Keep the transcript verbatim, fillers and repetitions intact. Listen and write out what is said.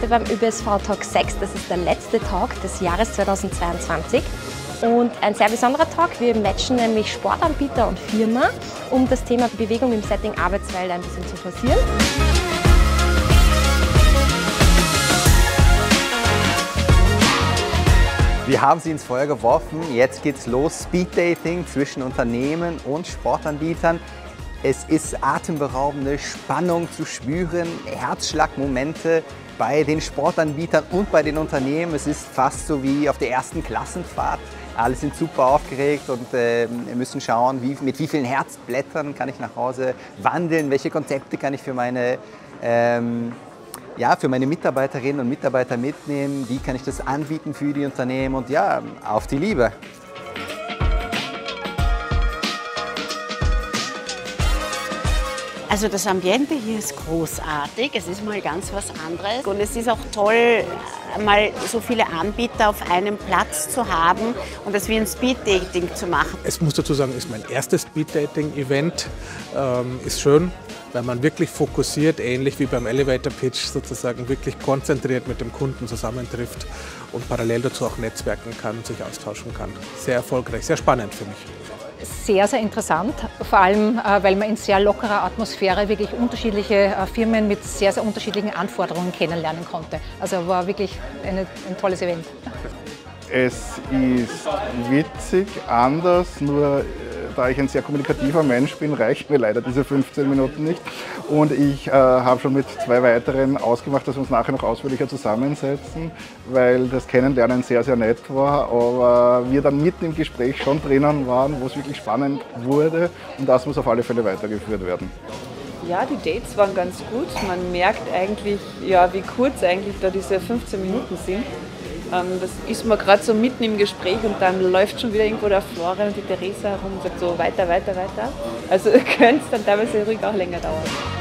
beim Ö B S V-Talk sechs. Das ist der letzte Talk des Jahres zweitausendzweiundzwanzig. Und ein sehr besonderer Talk. Wir matchen nämlich Sportanbieter und Firma, um das Thema Bewegung im Setting Arbeitswelt ein bisschen zu forcieren. Wir haben sie ins Feuer geworfen. Jetzt geht's los. Speeddating zwischen Unternehmen und Sportanbietern. Es ist atemberaubende Spannung zu spüren, Herzschlagmomente bei den Sportanbietern und bei den Unternehmen. Es ist fast so wie auf der ersten Klassenfahrt. Alle sind super aufgeregt und äh, müssen schauen, wie, mit wie vielen Herzblättern kann ich nach Hause wandeln, welche Konzepte kann ich für meine, ähm, ja, für meine Mitarbeiterinnen und Mitarbeiter mitnehmen, wie kann ich das anbieten für die Unternehmen und ja, auf die Liebe. Also das Ambiente hier ist großartig, es ist mal ganz was anderes und es ist auch toll, mal so viele Anbieter auf einem Platz zu haben und das wie ein Speeddating zu machen. Es muss dazu sagen, ist mein erstes Speeddating-Event, ähm, ist schön, weil man wirklich fokussiert, ähnlich wie beim Elevator Pitch sozusagen, wirklich konzentriert mit dem Kunden zusammentrifft und parallel dazu auch netzwerken kann und sich austauschen kann. Sehr erfolgreich, sehr spannend für mich. Sehr, sehr interessant, vor allem, weil man in sehr lockerer Atmosphäre wirklich unterschiedliche Firmen mit sehr, sehr unterschiedlichen Anforderungen kennenlernen konnte. Also war wirklich eine, ein tolles Event. Es ist witzig, anders, nur da ich ein sehr kommunikativer Mensch bin, reichen mir leider diese fünfzehn Minuten nicht. Und ich äh, habe schon mit zwei weiteren ausgemacht, dass wir uns nachher noch ausführlicher zusammensetzen, weil das Kennenlernen sehr, sehr nett war. Aber wir dann mitten im Gespräch schon drinnen waren, wo es wirklich spannend wurde. Und das muss auf alle Fälle weitergeführt werden. Ja, die Dates waren ganz gut. Man merkt eigentlich, ja, wie kurz eigentlich da diese fünfzehn Minuten sind. Das ist man gerade so mitten im Gespräch und dann läuft schon wieder irgendwo der Florian und die Theresa herum und sagt so weiter, weiter, weiter. Also könnte es dann teilweise ruhig auch länger dauern.